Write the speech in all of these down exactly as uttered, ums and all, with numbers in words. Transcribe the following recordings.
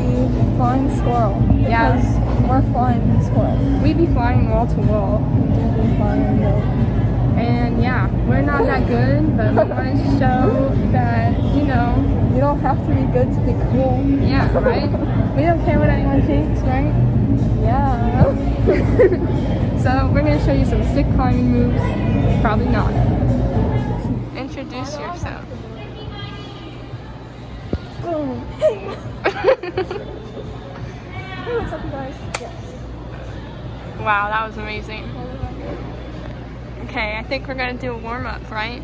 the flying squirrel. Yeah. Because we're flying squirrel. We be flying wall to wall. We do be flying though. And yeah, we're not that good, but we want to show that, you know. You don't have to be good to be cool. Yeah, right? We don't care what anyone thinks, right? Yeah. So we're going to show you some sick climbing moves. Probably not. Introduce yourself. Hey. Hey, what's up, you guys? Yes. Wow, that was amazing. Okay, I think we're going to do a warm-up, right?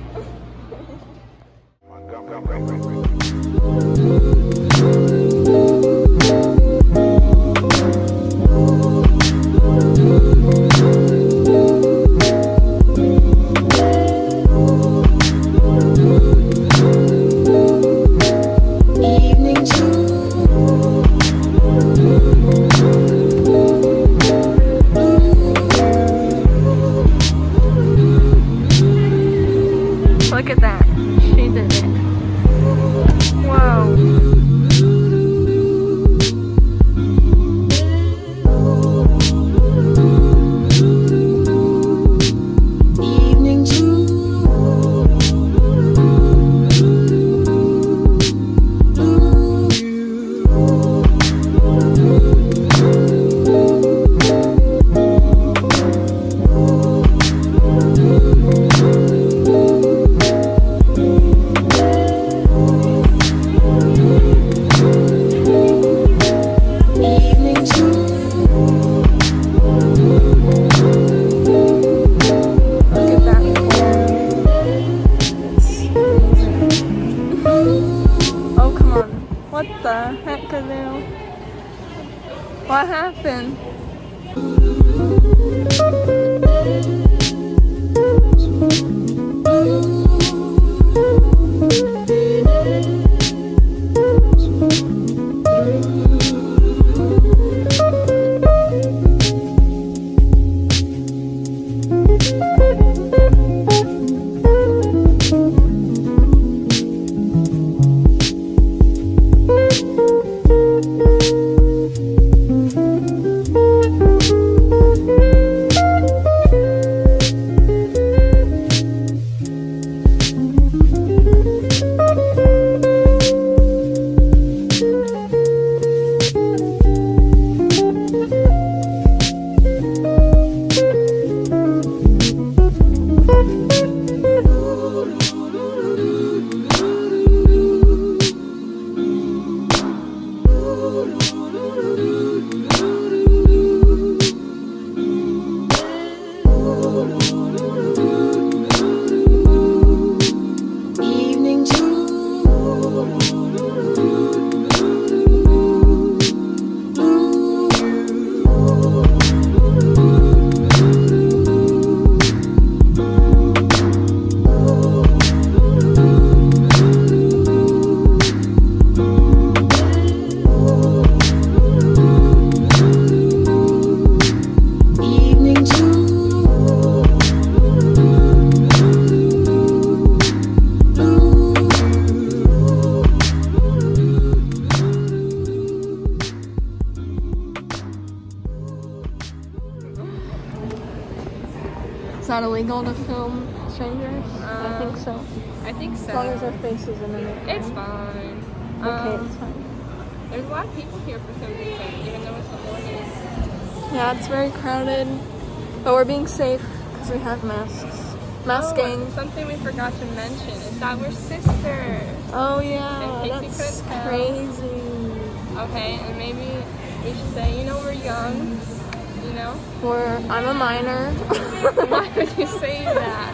Look at that. She did it. Whoa. Evening Zoo. What the heck, Kazoo? What happened? Is that illegal to film strangers? Um, I think so. I think so. As long as their face isn't in it. It's fine. Okay, Um, it's fine. There's a lot of people here for some reason, even though it's the morning. Yeah, it's very crowded, but we're being safe because we have masks. Masking. Oh, something we forgot to mention is that we're sisters. Oh yeah, In case you that's couldn't tell. crazy. Okay, and maybe we should say, you know, we're young. You know? We're, I'm a minor. Why would you say that?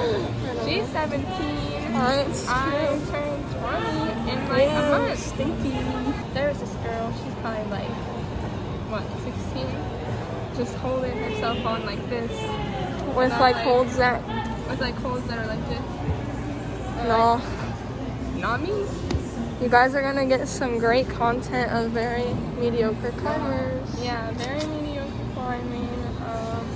She's seventeen. Alright, it's I true. turned twenty in like Yeah, a month. stinky. There's this girl, she's probably like, what, sixteen? Just holding herself on like this. With Not like like- holds that. With like holds that are like this. Or, No. like, not me. You guys are gonna get some great content of very mediocre climbers. Yeah, very mediocre climbing. Um,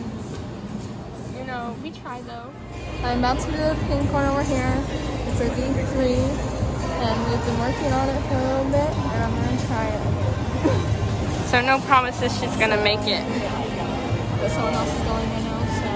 you know, we try though. I'm about to do the pink one over here. It's a D three, and we've been working on it for a little bit, and I'm gonna try it. So no promises she's gonna make it. But someone else is going right now, so.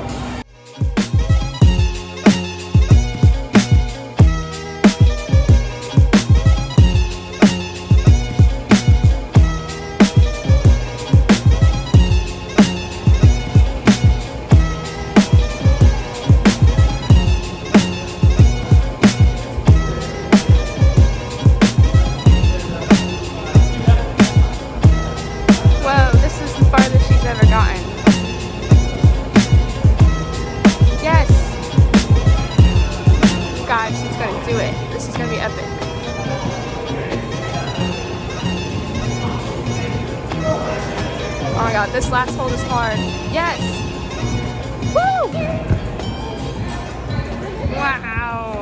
Do it. This is gonna be epic. Oh my god, this last hold is hard. Yes! Woo! Wow.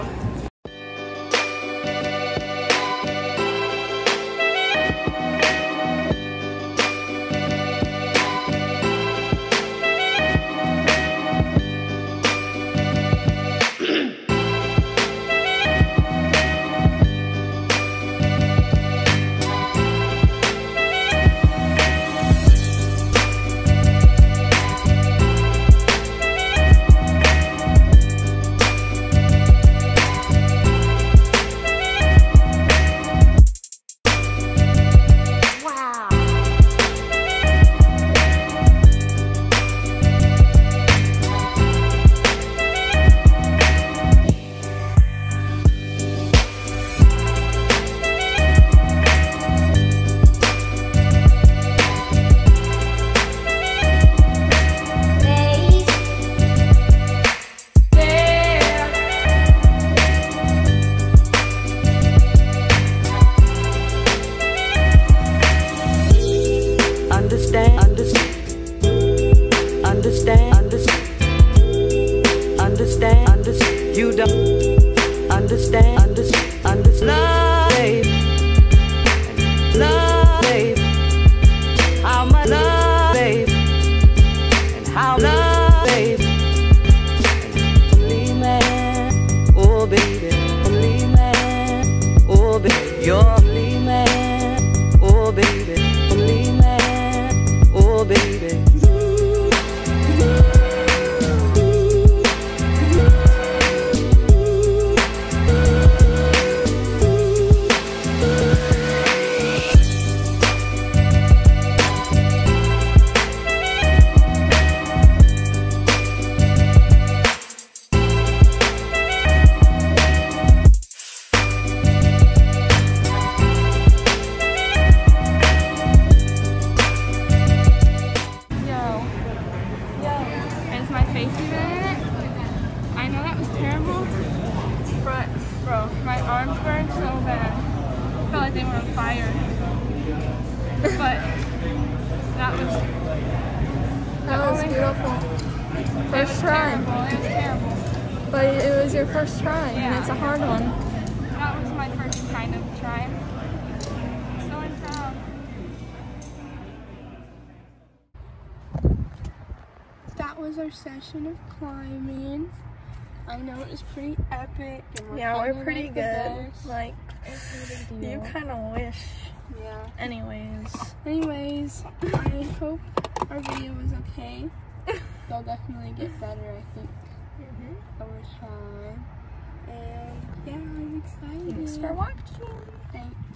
You don't understand, understand, understand. Love, babe, love, babe. How much love, babe, and how love, babe. Only man, oh baby, only man, oh baby, you're only man, oh baby, only man, oh baby. Bro, my arms burned so bad. I felt like they were on fire. But that was that was beautiful. First it was try. Terrible. It was terrible. But it was your first try, Yeah. and it's a hard one. That was my first kind of try. So I'm proud. That was our session of climbing. I know it was pretty epic. And we're Yeah, we're kinda pretty like the good. best. Like, It's no big you deal. kind of wish. Yeah. Anyways. Anyways, I hope our video was okay. They'll definitely get better, I think, Mm-hmm. over time. And yeah, I'm excited. Thanks for watching. Thanks.